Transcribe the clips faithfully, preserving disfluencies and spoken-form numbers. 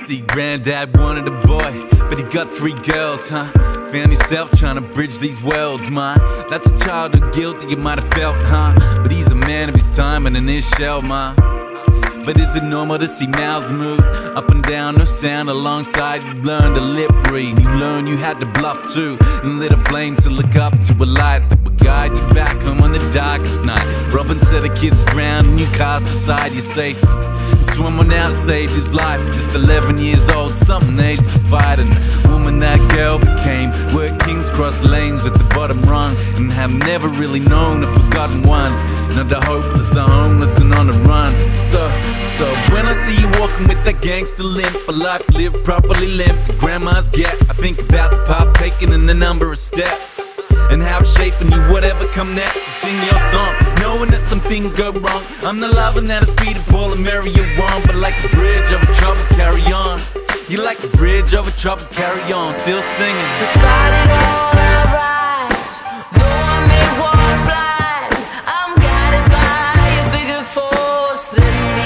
See, granddad wanted a boy, but he got three girls, huh? Found yourself trying to bridge these worlds, man. That's a childhood guilt that you might have felt, huh? But he's a man of his time and in his shell, man. But is it normal to see mouths move up and down, no sound alongside? You learned to lip read, you learned you had to bluff too, and lit a flame to look up to a light that would guide you back home on the darkest night. Robin said the kids drowned and you cast aside your safety. Someone else saved his life, just eleven years old, something age defied. And the woman that girl became worked King's Cross lanes at the bottom rung, and have never really known the forgotten ones. Not the hopeless, the homeless, and on the run. So, so when I see you walking with that gangster limp, a life lived properly limp, the grandmas get. I think about the path taken and the number of steps, and how it's shaping you, whatever come next. You sing your song, knowing that some things go wrong. I'm the loving that is Peter, Paul, and Mary you want, but like a bridge over trouble, carry on. You like a bridge over trouble, carry on, still singing. Despite it all, I rise, though I may walk blind, I'm guided by a bigger force than me.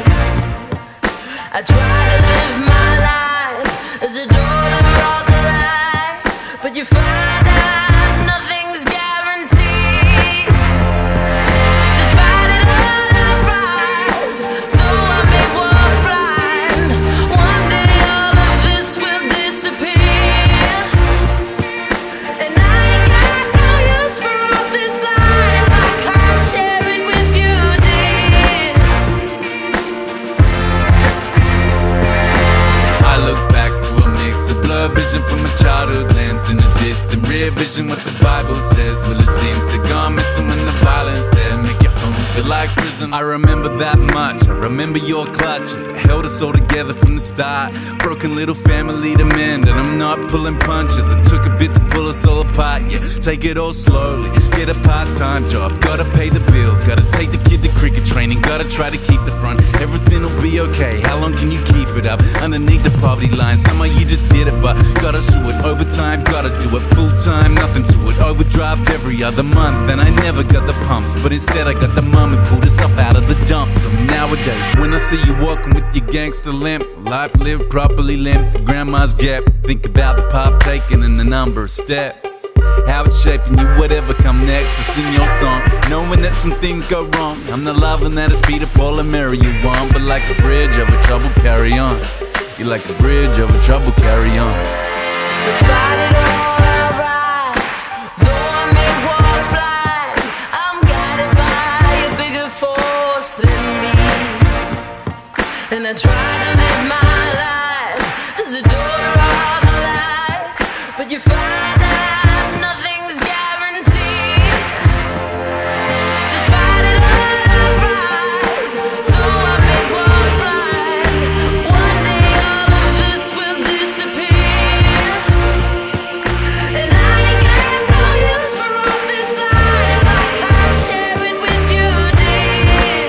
I try to live my life as a daughter of the light, but you find out nothing's guaranteed. Despite it all, I rise, though I may walk blind. One day all of this will disappear, and I ain't got no use for all this life. I can't share it with you, dear. I look back through a mix of blur vision from a childhood lens, in a distant rear vision what the Bible says. Well, it seems to go missing when the violence there make your home feel like prison. I remember that much, I remember your clutches that held us all together from the start. Broken little family to mend, and I'm not pulling punches. It took a bit to pull us all apart, yeah, take it all slowly. Get a part-time job, gotta pay the bills, gotta take the kid to cricket training, gotta try to keep the front. Everything will be okay, how long can you keep it up? Underneath the poverty line, somehow you just did it, but gotta do it overtime, gotta do it full-time, nothing to it. Overdrive every other month, and I never got the pumps, but instead I got the mum who pulled us up out of the dumps. So nowadays, when I see you walking with your gangster limp, life lived properly limp, the grandma's gap, think about the path taken and the number of steps, how it's shaping you, whatever come next. I sing your song, knowing that some things go wrong. I'm the loving that is Peter, Paul, and Mary you want, but like a bridge over trouble, carry on. You're like a bridge over trouble, carry on. Despite it all, I rise, though I may walk blind, I'm guided by a bigger force than me, and I try to live my life as a daughter of the light, but you find out nothing's guaranteed. Despite it all, I rise, though I may walk blind. One day all of this will disappear, and I ain't got no use for all this life. I can't share it with you, dear.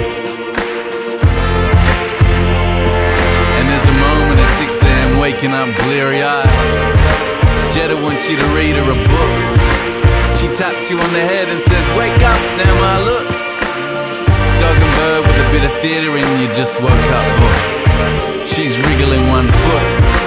And there's a moment at six A M waking up bleary-eyed. Jetta wants you to read her a book. She taps you on the head and says, wake up, now my look. Dog and bird with a bit of theatre in you just woke up, boy. She's wriggling one foot.